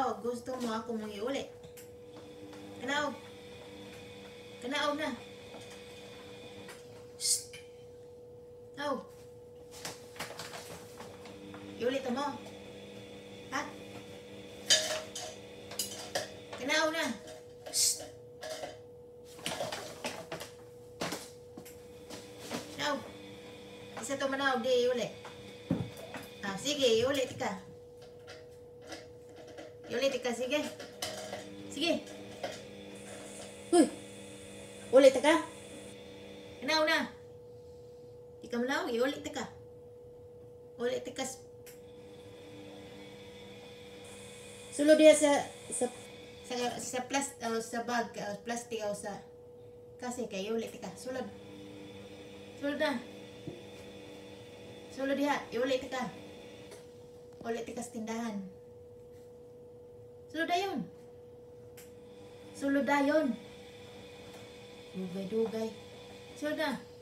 o gusto mo ako mong iuli? Kanaog. Kanaog na. Shh. Naog. Iuli ta mo. Ha? Kanaog na. Shh. Naog. Isa to manaog, di iuli. Ah, sige, iuli tika. Iuli tika, sige. Sige. Huy. Ulit ka? Kanaw na. Ika mo na, ulit ka. Ulit ka. Sulod dia sa sa bag, plastic o sa kasi kay ulit ka. Sulod. Sulod na. Sulod dia, ulit ka. Ulit ka sa tindahan. Sulod dayon. Sulod dayon. Dugay-dugay. Sulod na.